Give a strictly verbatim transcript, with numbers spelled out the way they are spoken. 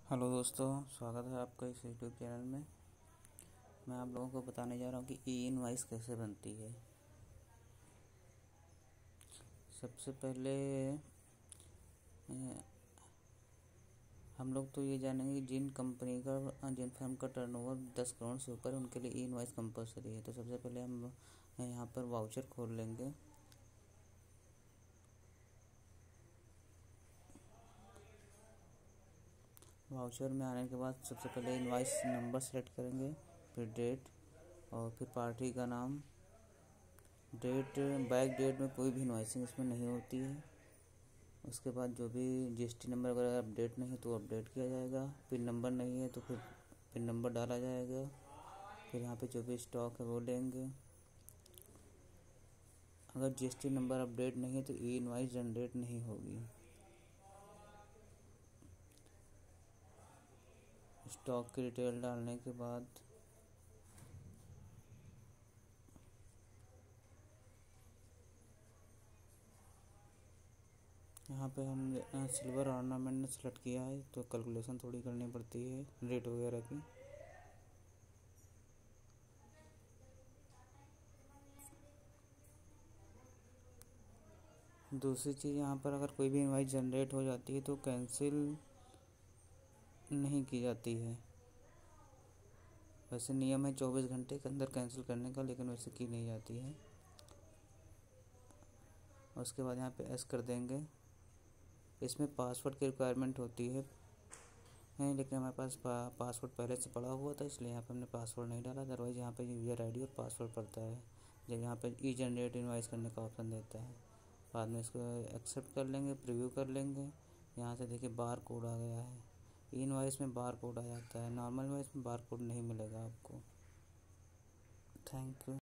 Hello दोस्तों, स्वागत है आपका इस यूट्यूब चैनल में। मैं आप लोगों को बताने जा रहा हूँ कि ई इनवॉइस कैसे बनती है। सबसे पहले अ, हम लोग तो ये जानेंगे कि जिन कंपनी का जिन फर्म का टर्नओवर दस करोड़ से ऊपर है उनके लिए ई इनवॉइस कंपलसरी है। तो सबसे पहले हम यहाँ पर वाउचर खोल लेंगे। वाउचर में आने के बाद सबसे पहले इनवॉइस नंबर सेलेक्ट करेंगे, फिर डेट और फिर पार्टी का नाम। डेट बैक डेट में कोई भी इनवॉइसिंग इसमें नहीं होती है। उसके बाद जो भी जीएसटी नंबर अगर अपडेट नहीं है तो अपडेट किया जाएगा। पिन नंबर नहीं है तो फिर पिन नंबर डाला जाएगा। फिर यहाँ पे जो भी स्टॉक है वो लेंगे। अगर जीएसटी नंबर अपडेट नहीं है तो ई इनवॉइस जनरेट नहीं होगी। स्टॉक की डिटेल डालने के बाद यहाँ पे हम सिल्वर ऑर्नामेंट ने सेलेक्ट किया है तो कैलकुलेशन थोड़ी करनी पड़ती है रेट वगैरह की। दूसरी चीज़, यहाँ पर अगर कोई भी इनवॉइस जनरेट हो जाती है तो कैंसिल नहीं की जाती है। वैसे नियम है चौबीस घंटे के अंदर कैंसिल करने का, लेकिन वैसे की नहीं जाती है। उसके बाद यहाँ पे एस कर देंगे। इसमें पासवर्ड की रिक्वायरमेंट होती है नहीं, लेकिन हमारे पास पा, पासवर्ड पहले से पड़ा हुआ था इसलिए यहाँ पे हमने पासवर्ड नहीं डाला। अदरवाइज़ यहाँ पे यूज़र आईडी और पासवर्ड पड़ता है जब यहाँ पे ई जनरेट इनवॉइस करने का ऑप्शन देता है। बाद में इसको एक्सेप्ट कर लेंगे, प्रीव्यू कर लेंगे। यहाँ से देखिए बार कोड आ गया है। ई इनवॉइस में बार कोड आ जाता है, नॉर्मल इनवॉइस में बार कोड नहीं मिलेगा आपको। Thank you.